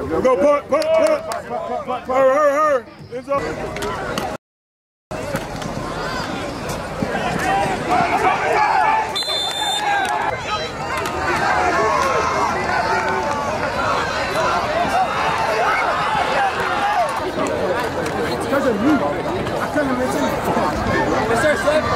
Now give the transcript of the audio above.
Go, punt. Hurry. It's up. It's because of you. I couldn't mention it. Yes, sir, Slim.